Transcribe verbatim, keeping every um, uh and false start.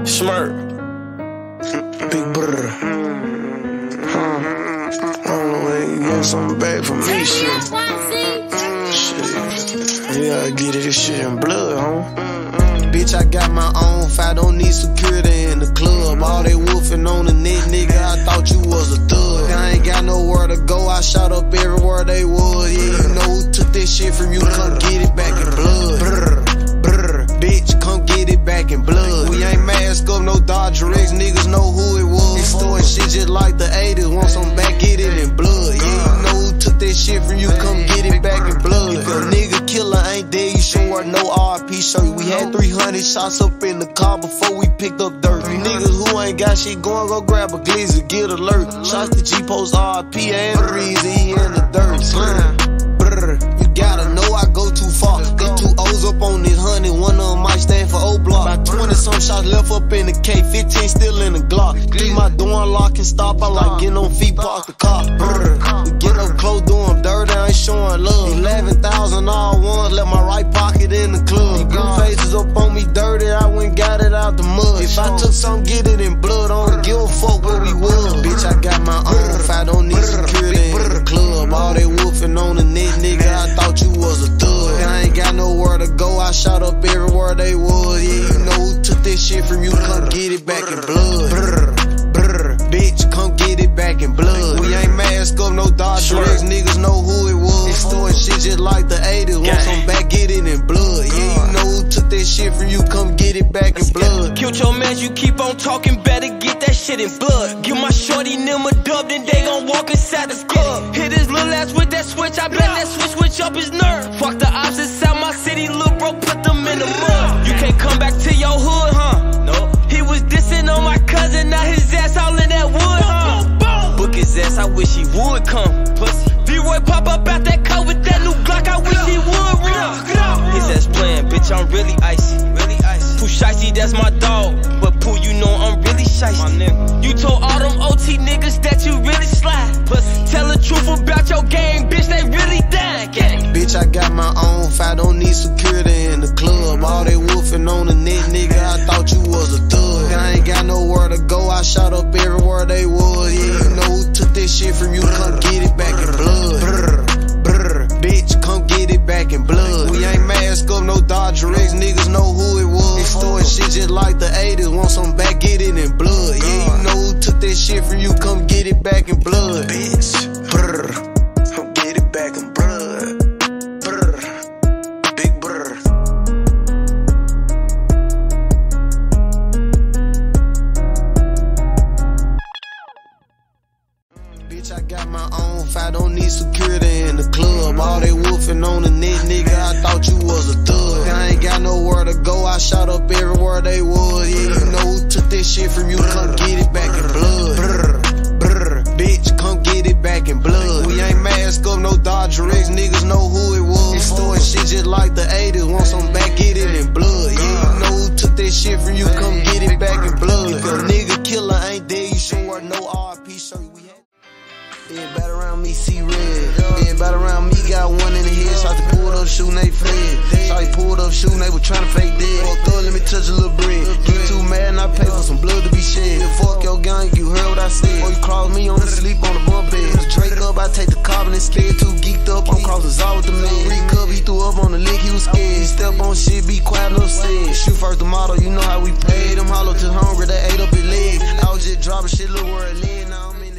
Smurk. Big brother. Huh. I don't know where you get something back from me, shit. Shit. You gotta get it, this shit in blood, huh? Bitch, I got my own fight, don't need security in the club. All they woofin on the net, nigga, I thought you was a thug. I ain't got nowhere to go, I shot up everywhere they was. Yeah, you know who took this shit from you, come get it back in blood. Brr, brr, bitch, come get it back in blood. We ain't mask up, no Dodger X, niggas know who it was. Extortin shit just like the eighties, want some back, get it in blood. Yeah, you know who took that shit from you, come get it back in blood. If a nigga killer ain't dead, you sure wear no R I P shirt. We had three hundred shots up in the car before we picked up dirt. You niggas who ain't got shit going, go grab a glizzy, get alert. Shots to G-Post R I P and the reason he in the dirt. Brr, you gotta know I go too far. Got two O's up on this honey, one of them might stand for O-Block. About twenty some shots left up in the K, fifteen still in the Glock. Leave my door unlocked and stop, I like getting on feet, park the car. Brr, we get up close, do them dirty, I ain't showing love. eleven thousand all ones, left my right pocket in the club. Blue faces up on me dirty, I went got it out the mud. If I took some, get it in blood, I don't give a fuck where we was. Bitch, I got my own fight, don't need security in the club. All they woofin on the net, nigga, I thought you was a thug. I ain't got nowhere to go, I shot up everywhere they was. Yeah, you know who took this shit from you, come get it back in blood. Brr, brr, bitch, come get it back in blood. We ain't mask up, no Dodger X, niggas know who it was. Extortin shit just like the eighties, want some back, get it in blood. Yeah, you know who took that shit from you, come get it back in blood. Killed your man, you keep on talking, better get that shit in blood. Give my shorty them a dub, then they gon' walk inside the club. Hit his little ass with that switch, I bet that switch switch up his nerve. Fuck the ops inside my city, little bro, put them in the mud. You can't come back to your hood, huh? No. He was dissing on my cousin, now his ass all in that wood, huh? Book his ass, I wish he would come. Pussy. D-Roy pop up out that car with that new Glock, I wish he would run. His ass playing, bitch, I'm really icy. Really icy. Pooh Shiesty, that's my dog. But Pooh, you know I'm really shiesty. You told all them O T niggas that you really slide. Pussy. Tell the truth about your game, bitch, they really dying. Bitch, I got my own fight, don't need security in the club. All they woofin on the net, nigga, I thought you was a thug. I ain't got nowhere to go, I shot up everywhere they was. Yeah, you know who took this shit from you, come get it back in blood. Brr, brr, bitch, come get it back in blood. We ain't mask up, no Dodger X, niggas know who it was. Extortin shit just like the eighties, want some back, get it in blood. Yeah, you know who took that shit from you, come get it back in blood. Bitch, brr, come get it back in blood. Brr, big brr. Bitch, I got my own fight, don't need security in the club. All they woofin on the net, nigga, I thought you was a thug. I ain't got nowhere to go, I shot up everywhere they was. Yeah, you know who took this shit from you, come get it back in blood. Brr, brr, bitch, come get it back in blood. We ain't mask up, no Dodger X, niggas know who it was. Extortin shit just like the eighties, want some back, get it in blood. Yeah, you know who took that shit from you, come get it back in blood. If a nigga killer ain't dead, you sure wear no R I P shirt. We had everybody around me see red. Everybody around me got one in the head. Shot they pulled up shooting, they fled. Shot they pulled up shooting, they was trying to fake dead. Oh, thug, let me touch a little bread. Get too mad and I pay for some blood to be shed. Fuck your gang, you heard what I said. Or you cross me on the sleep on the bunk bed. Drake up, I take the carbon and scared. Too geeked up, I'm crossing all with the man. Recover, he threw up on the lick, he was scared. He step on shit, be quiet, no said. Shoot first the model, you know how we paid. Them hollow too hungry, they ate up his leg. I was just dropping shit, little word lean, now I'm in